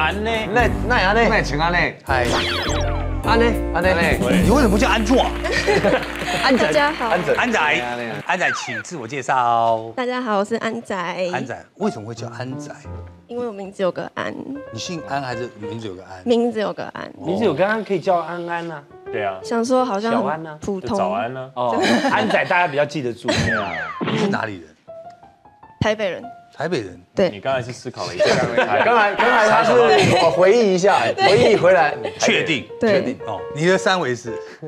安呢？ 那安呢？ 那请安呢？ 嗨， 安呢？安呢？ 你为什么不叫安座？ 安仔，大家好， 安仔，安仔，请自我介绍。 大家好，我是安仔。 安仔为什么会叫安仔？ 因为我名字有个安， 你姓安还是名字有个安？ 名字有个安， 名字有刚刚可以叫安安呐。对啊， 想说好像小安呢， 普通。 早安呢。哦，安仔大家比较记得住。对啊， 你是哪里人？ 台北人。 台北人。 对。 你刚才是思考了一下， 刚才他是我回忆一下，回忆回来， 确定？ 对。 确定哦。你的三围是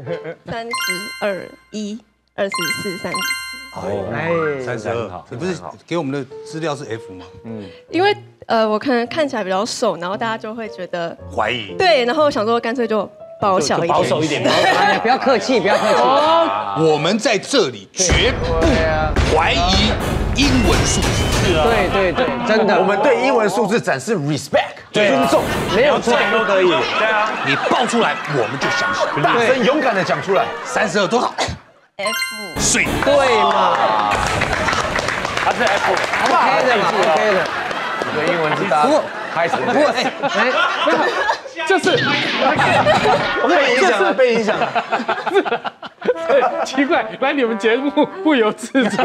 32、1、24、34。 哎，32。你不是给我们的资料是 F 吗？ 因为我可能看起来比较瘦，然后大家就会觉得怀疑。 对，然后我想说干脆就保守一点。 保守一点。 哎，不要客气，不要客气。 我们在这里绝不怀疑英文数字。 对，真的， 我们对英文数字展示 respect， 尊重， 没有错都可以。对啊， 你报出来，我们就相信。 大声勇敢的讲出来。 32多少 F。 水。 对嘛？ 他是 F， OK 的嘛 ，OK 的。 你的英文是大家开始。 不过就是被影响了。 奇怪，来你们节目不由自主。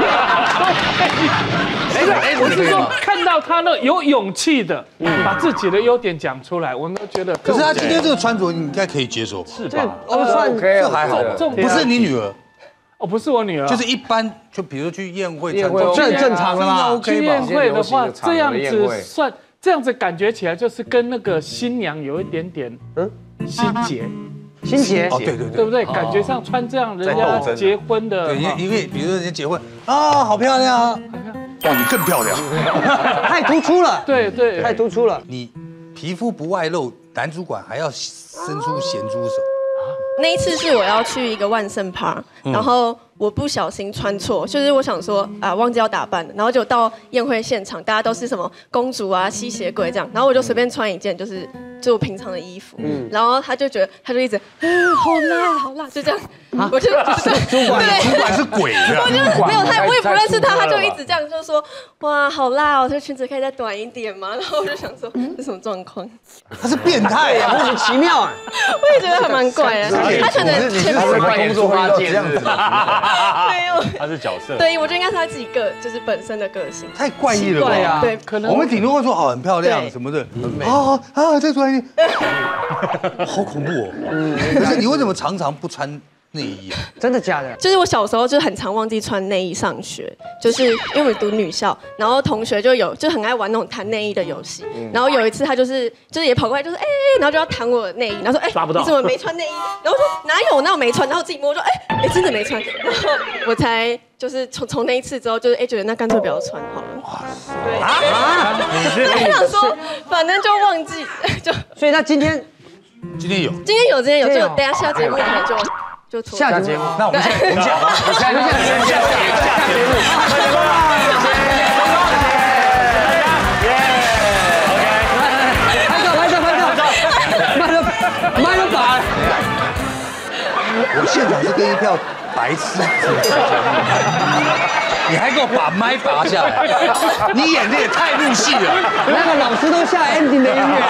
我是说看到他那有勇气的，把自己的优点讲出来，我们都觉得。 可是他今天这个穿着，你应该可以接受， 是吧？ 算 OK， 还好吧。 不是你女儿， 哦，不是我女儿， 就是一般，就比如去宴会， 正常的嘛。 去宴会的话，这样子算，这样子感觉起来就是跟那个新娘有一点点心结。 心结哦，对， 对不对？感觉上穿这样，人家结婚的， 对，因为比如说人家结婚啊，好漂亮啊，哇，你更漂亮， 太突出了， 对， 太突出了。 你皮肤不外露，男主管还要伸出咸猪手。 那一次是我要去一个万圣趴，然后我不小心穿错，就是我想说啊忘记要打扮了，然后就到宴会现场，大家都是什么公主啊、吸血鬼这样，然后我就随便穿一件就我平常的衣服，然后他就一直好辣，就这样，我就主管是鬼的， 我就没有我也不认识他就一直这样就说哇好辣哦，这裙子可以再短一点吗？然后我就想说这什么状况？ 他是变态啊， 莫名其妙啊！ 我也觉得还蛮怪的，他可能前面工作会这样子， 没有， 他是角色， 对，我觉得应该是他自己就是本身的个性， 太怪异了吧？ 对， 可能我们顶多会说好很漂亮什么的，再穿一点，好恐怖哦！可是你为什么常常不穿内衣啊？ 真的假的？ 就是我小时候就很常忘记穿内衣上学，就是因为我读女校，然后同学就很爱玩那种弹内衣的游戏，然后有一次他就是也跑过来就是然后就要弹我的内衣，然后说抓不到， 你怎么没穿内衣？然后我说哪有，那我没穿，然后自己摸说真的没穿，然后我才就是从那一次之后就是觉得那干脆不要穿好了。哇塞！对，我想说反正就忘记就， 所以他今天有， 就等下下节目可能就下节目， 那我们下节目， 下节目。拍手把。 我现场是跟一票白痴，你还给我把麦拔下来，你演的也太入戏了。 那个老师都下 ending 的音乐。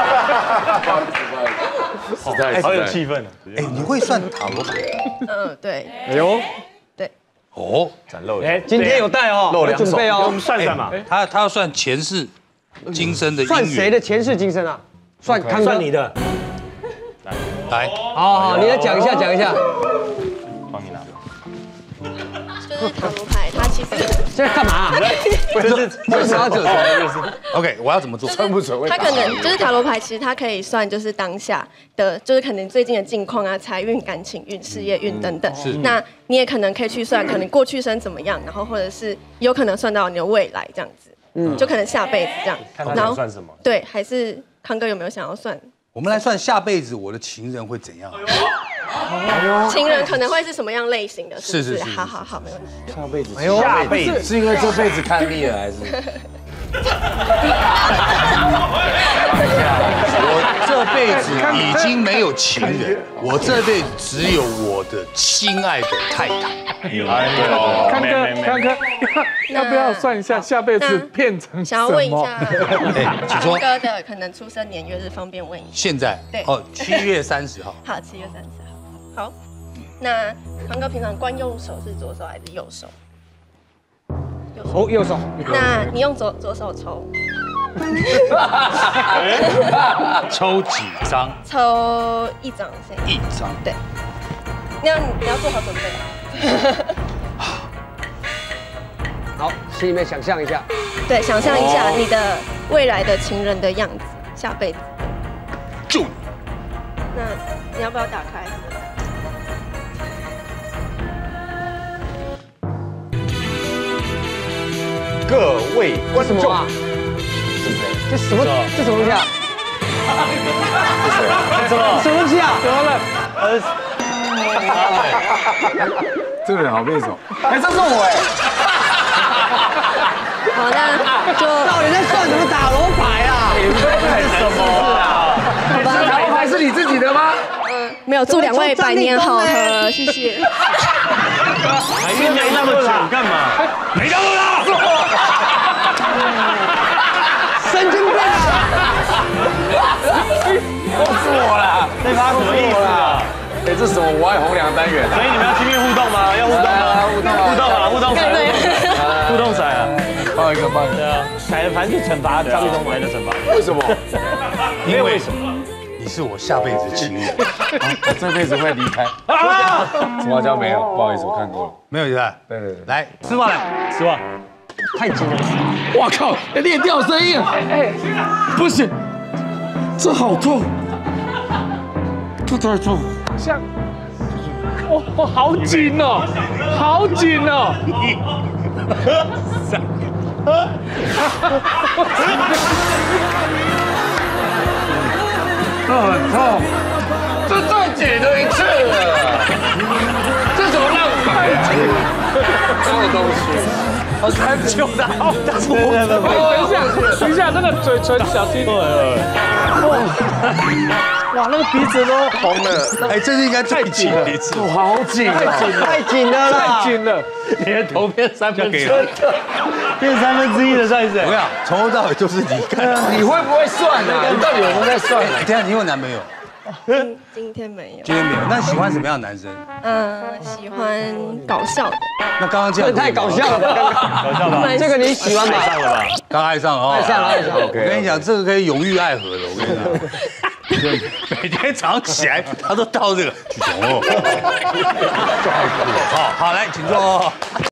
好有气氛啊！ 你会算塔罗牌？ 对。 哎呦， 对。 哦， 展露。 今天有带哦，有准备哦。 我们算嘛？ 他要算前世今生的姻缘。 算谁的前世今生啊？算康哥。 算你的。 来。 好，你来讲一下。 帮你拿。 就是塔罗牌，它其实现在干嘛？ 不是他者 OK， 我要怎么做？ 穿不准。 它可能就是塔罗牌，其实它可以算就是当下的，就是可能最近的近况啊、财运、感情运、事业运等等。 是。 那你也可能可以去算，可能过去生怎么样，然后或者是有可能算到你的未来这样子。就可能下辈子这样。 看他想算什么？ 对，还是康哥有没有想要算？ 我们来算下辈子我的情人会怎样？ 情人可能会是什么样类型的？ 是， 好，没问题。 下辈子， 下辈子是因为这辈子看腻了还是？ 我这辈子已经没有情人，我这辈子只有我的亲爱的太太。 康哥，要不要算一下下辈子变成什想要问一么？ 下， 请说。 哥的可能出生年月日，方便问一下。 现在对 7月30号。 好，7月30号。好，那康哥平常惯用手是左手还是右手？ 哦，右手。 那你用左手抽， 抽几张？ 抽一张先。 一张。 对，那你要做好准备。 好，心里面想象一下。 对，想象一下你的未来的情人的样子，下辈子。 就那你要不要打开？ 各位观众， 什么啊？这什么？这什么东西啊？ 什么？ 什么东西啊？ 怎么了？ 这个人好面熟。 哎，这是我哎。 好，那就到底在算什么打罗牌啊？ 什么啊？ 好吧。 打罗牌是你自己的吗？ 没有，祝2位百年好合，谢谢。 还酝酿那么久干嘛？没到啦！ 神经病啊！ 是我啦， 对他什么意思啊？ 哎，这是什么我爱红娘单元？ 所以你们要见面互动吗？要互动吗？互动骰，互动骰啊！ 放一个。 对啊，骰的盘是惩罚张立东来的惩罚。 为什么？ 因为什么？你是我下辈子的情人。 我这辈子会离开。紫花椒没有，不好意思，我看过了。 没有对吧？ 对。 来，吃饭了。 是吧？ 太紧了。 我靠，裂掉声音了！哎，不行，这好痛，这太痛。 像，哦，好紧哦，好紧哦。 很痛，这再解了一次了，这怎么浪费？什么东西？好残旧的，好大等一下，那个嘴唇小心。 哇，那个鼻子都红了。 哎，这是应该最紧的一次。 好紧， 太紧了啦！ 太紧了， 你的头变1/3，变1/3的 size。 我跟你讲，从头到尾都是你看。 你会不会算啊？你到底有没有在算？ 等一下，你有男朋友？ 今天没有。 今天没有。那喜欢什么样的男生？ 喜欢搞笑的。 那刚刚这样太搞笑了吧？ 搞笑吧？ 这个你喜欢吧？ 上了吧？ 刚爱上了， 爱上了。 我跟你讲，这个可以永浴爱河的。我跟你讲，每天早上起来他都倒这个。巨熊哦，好，来，请坐。